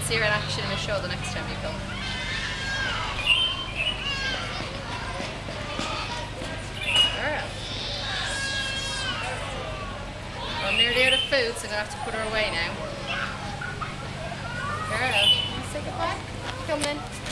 see her in action in a show the next time you come. Girl. I'm nearly out of food, so I'm going to have to put her away now. Girl, you want to say goodbye? Come then.